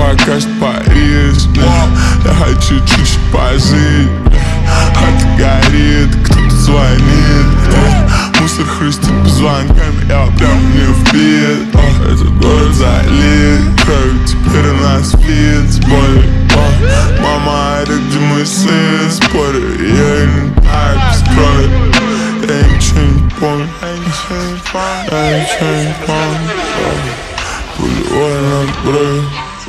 пока что порежь. Я хочу чуть-чуть пожить. Хата горит, кто-то звонит. Мусор хрустит позвонками, я прям не вбит. Этот город залит кровью, теперь у нас вид с болью. Мама, это где мой сын? Спорю, я не так скрою. Я ничего не помню, я ничего не помню. Пулевой наброй.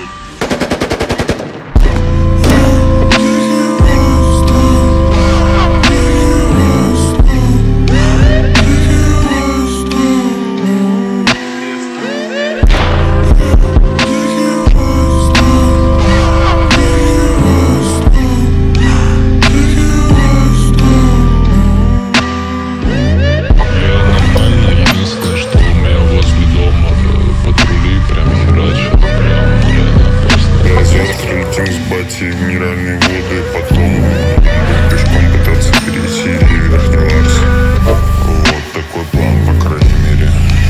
В минеральные воды, потом пешком пытаться перейти верхний лакс. Вот такой план, по крайней мере.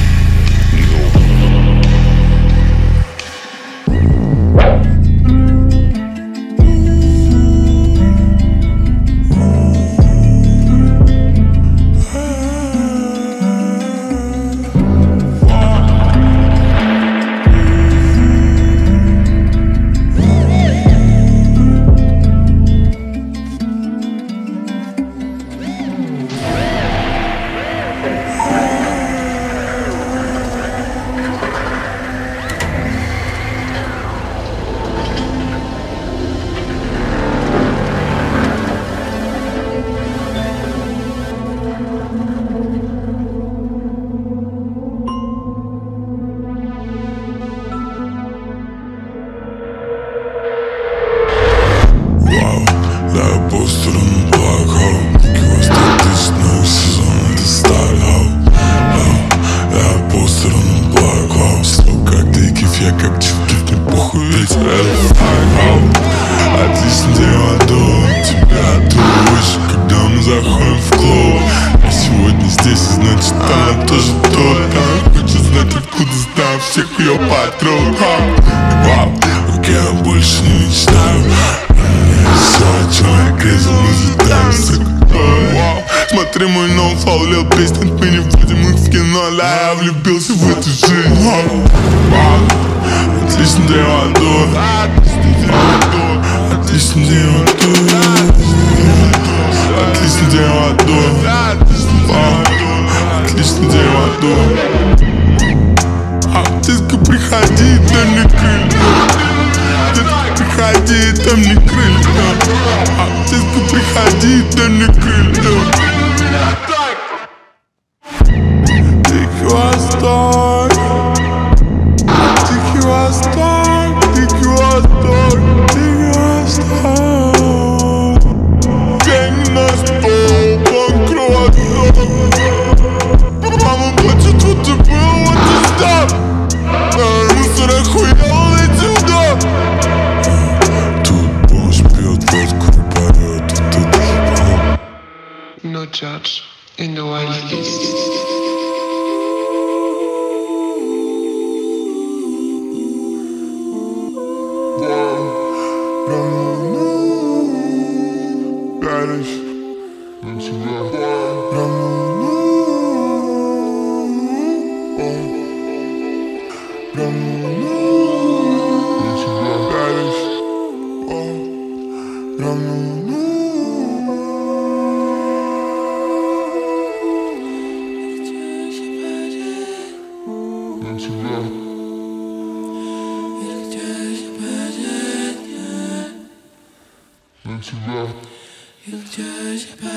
Отличный день, ладно, температура выше, когда мы заходим в клуб. А сегодня здесь, и значит она тоже тут. Она хочет знать, откуда знаю всех ее подруг. Вау, окей, я больше не мечтаю. Все, о чем я грезил, мы взлетаемся. Смотри, мой новый флоу, лил песни, мы не будем их в кино. Да, я влюбился в эту жизнь. Отличный день, ладно. Отличный день, отличный день, отличный день, детка, приходи, дай мне крылья. Детка, приходи, дай мне крылья. Детка, приходи, дай мне крылья. Тихий Восток, Тихий Восток, Тихий Восток, Тихий Восток. День на стол, банкрот. Мама плачет, вот ты был, вот ты стал. Мусор охуел, иди сюда. Тут бомж пьет водку и поет, тут хип-хоп. No judge in the WILDEAST.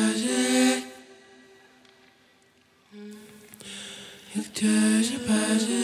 You'll